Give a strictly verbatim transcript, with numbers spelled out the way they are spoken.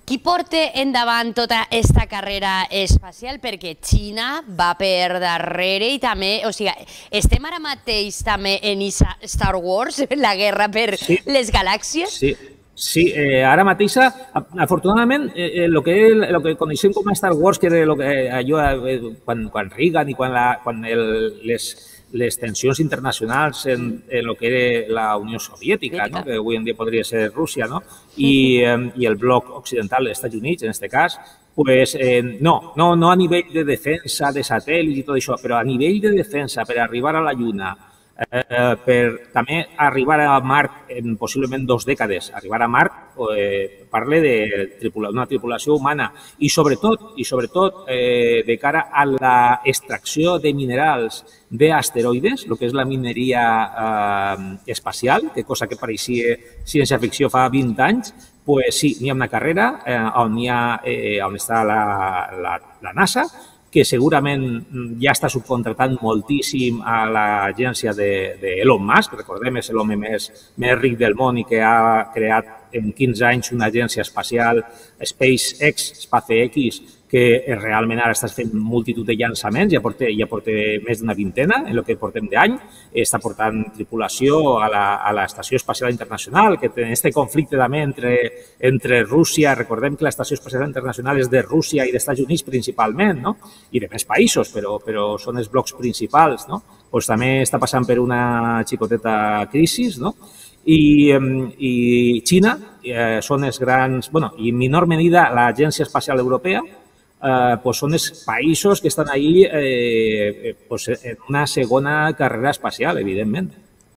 Qui porta endavant tota aquesta carrera espacial? Perquè Xina va per darrere i també, o sigui, estem ara mateix també en Star Wars, la guerra per sí. les galàxies? Sí, sí eh, ara mateix, afortunadament, el eh, que, lo que coneixem com a Star Wars, que era lo que, allò, eh, quan, quan Reagan i quan, la, quan el, les... les tensions internacionals en, en el que era la Unió Soviètica, no? Que avui en dia podria ser Rússia, no? I, eh, i el bloc occidental, els Estats Units, en aquest cas, pues, eh, no, no, no a nivell de defensa de satèl·lits i tot això, però a nivell de defensa per arribar a la Lluna, eh, per també arribar a Mart en possiblement dues dècades, arribar a Mart eh, parla de tripula, una tripulació humana i sobretot, i sobretot eh, de cara a la extracció de minerals d'asteroides, el que és la mineria eh, espacial, que cosa que pareixia ciència-ficció fa vint anys, pues sí, hi ha una carrera eh, on, hi ha, eh, on està la, la, la NASA, que segurament ja està subcontratant moltíssim a l'agència d'Elon Musk. Recordem, és l'home més, més ric del món i que ha creat en quinze anys una agència espacial, SpaceX, SpaceX, que realment ara està fent multitud de llançaments, ja porta, ja porta més d'una vintena en el que portem d'any, està portant tripulació a l'Estació Espacial Internacional, que té aquest conflicte també entre, entre Rússia, recordem que l'Estació Espacial Internacional és de Rússia i dels Estats Units principalment, no? I de més països, però, però són els blocs principals, no? Pues també està passant per una xicoteta crisi, no? I, i Xina eh, són els grans, bueno, i en menor medida l'Agència Espacial Europea, eh, pues són els països que estan ahí eh, pues en una segona carrera espacial, evidentment.